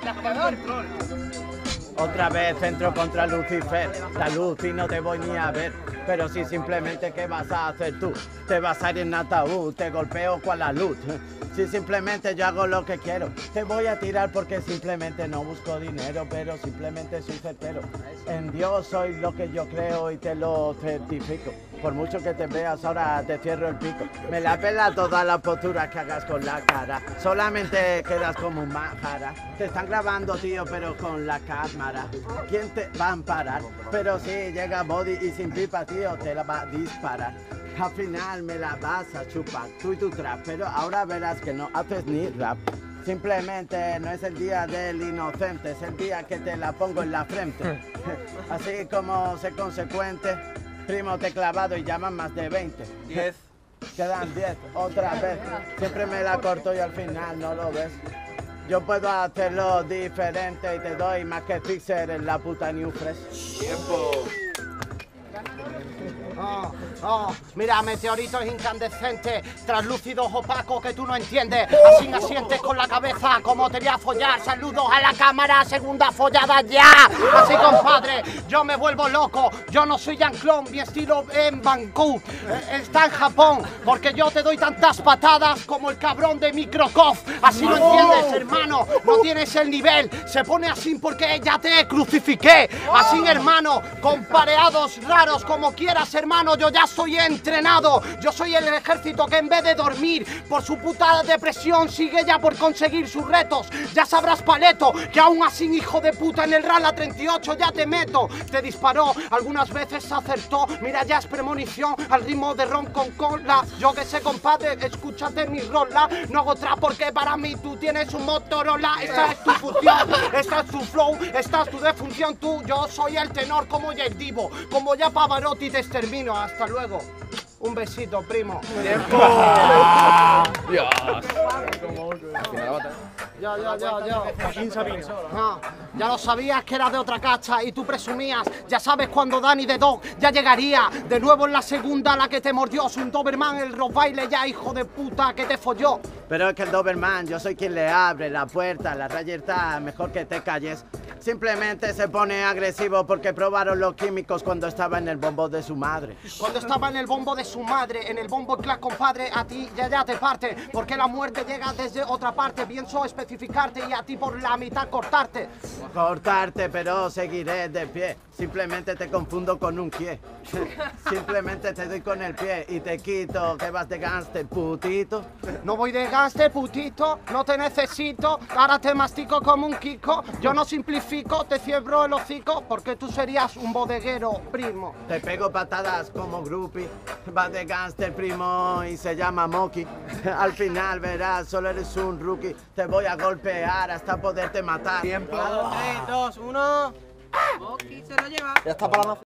Otra vez centro contra Lucifer, la luz y no te voy ni a ver. Pero si simplemente, ¿qué vas a hacer tú? Te vas a ir en ataúd, te golpeo con la luz. Si simplemente yo hago lo que quiero, te voy a tirar porque simplemente no busco dinero, pero simplemente soy certero. En Dios soy lo que yo creo y te lo certifico. Por mucho que te veas ahora te cierro el pico. Me la pela todas las posturas que hagas con la cara. Solamente quedas como un majara. Te están grabando, tío, pero con la cámara. ¿Quién te va a amparar? Pero si llega Body y sin pipa, tío, te la va a disparar. Al final me la vas a chupar, tú y tu trap, pero ahora verás que no haces ni rap. Simplemente no es el día del inocente, es el día que te la pongo en la frente. Así como sé consecuente, primo te he clavado y llaman más de 20. 10. Quedan 10, otra vez. Siempre me la corto y al final no lo ves. Yo puedo hacerlo diferente y te doy más que Fixer en la puta New Fresh. Tiempo. Mira, meteoritos incandescentes, translúcidos opacos que tú no entiendes. Así asientes con la cabeza como te voy a follar. Saludos a la cámara, segunda follada ya. Así, compadre, yo me vuelvo loco. Yo no soy Jean-Claude, mi estilo en Bangkok está en Japón, porque yo te doy tantas patadas como el cabrón de Microcof. Así no entiendes, hermano, no tienes el nivel. Se pone así porque ya te crucifiqué. Así, hermano, con pareados raros como quieras, hermano, yo ya estoy entrenado. Yo soy el ejército que en vez de dormir por su puta depresión sigue ya por conseguir sus retos. Ya sabrás, paleto, que aún así, hijo de puta, en el Rala 38 ya te meto. Te disparó, algunas veces acertó. Mira, ya es premonición al ritmo de ron con cola. Yo que sé, compadre, escúchate mi rola. No hago trap porque para mí tú tienes un Motorola. Esa es tu función, esta es tu flow, esta es tu defunción. Tú, yo soy el tenor como ya el divo, como ya Pavarotti te extermino. Hasta luego. Un besito, primo. Tiempo. Dios. Yo. Ya lo sabías que era de otra cacha y tú presumías. Ya sabes cuando Danny the Dog ya llegaría. De nuevo en la segunda, la que te mordió. Es un Doberman, el Rottweiler ya, hijo de puta, que te folló. Pero es que el Doberman, yo soy quien le abre la puerta. La raya está mejor que te calles. Simplemente se pone agresivo porque probaron los químicos cuando estaba en el bombo de su madre. Cuando estaba en el bombo de su madre, en el bombo class, compadre, a ti ya te parte. Porque la muerte llega desde otra parte. Pienso especificarte y a ti por la mitad cortarte. Cortarte, pero seguiré de pie. Simplemente te confundo con un pie. Simplemente te doy con el pie y te quito que vas de gangster, putito. No voy de gangster, putito, no te necesito. Ahora te mastico como un Kiko. Yo no simplifico, te ciebro el hocico porque tú serías un bodeguero, primo. Te pego patadas como groupie. Vas de gangster, primo, y se llama Moki. Al final verás, solo eres un rookie. Te voy a golpear hasta poderte matar. Tiempo. 3, 2, 1. Moki se lo lleva. Ya está para la